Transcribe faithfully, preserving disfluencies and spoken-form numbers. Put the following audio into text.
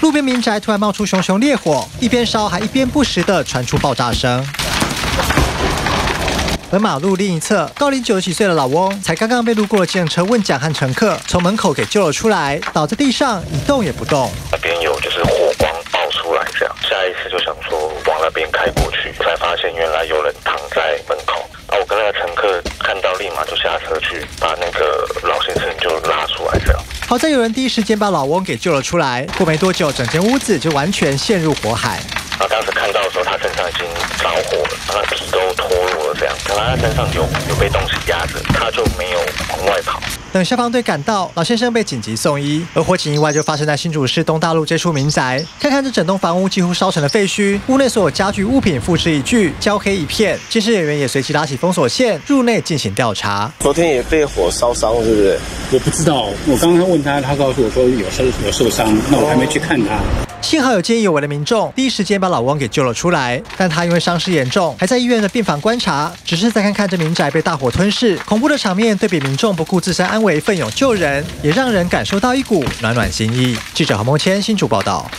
路边民宅突然冒出熊熊烈火，一边烧还一边不时地传出爆炸声。 而马路另一侧，高龄九十几岁的老翁才刚刚被路过的计程车问讲和乘客从门口给救了出来，倒在地上一动也不动。 那边有就是火光爆出来，这样下意识就想说往那边开过去，才发现原来有人躺在门口。啊，我跟那个乘客看到，立马就下车去把那个老先生就拉出来，这样。 好在有人第一时间把老翁给救了出来，过没多久，整间屋子就完全陷入火海。 啊，当时看到的时候，他身上已经着火了，他皮都脱落了，这样。可能他身上有有被东西压着，他就没有往外跑。 等消防队赶到，老先生被紧急送医。而火警意外就发生在新竹市东大路这处民宅。看看这整栋房屋几乎烧成了废墟，屋内所有家具物品付之一炬，焦黑一片。监视人员也随即拉起封锁线，入内进行调查。 昨天也被火烧伤，是不是？ 我不知道，我刚刚问他，他告诉我说有受有受伤，那我还没去看他。 幸好有见义勇为的民众第一时间把老翁给救了出来，但他因为伤势严重，还在医院的病房观察。只是再看看这民宅被大火吞噬，恐怖的场面对比民众不顾自身安危奋勇救人，也让人感受到一股暖暖心意。记者何梦谦新竹报道。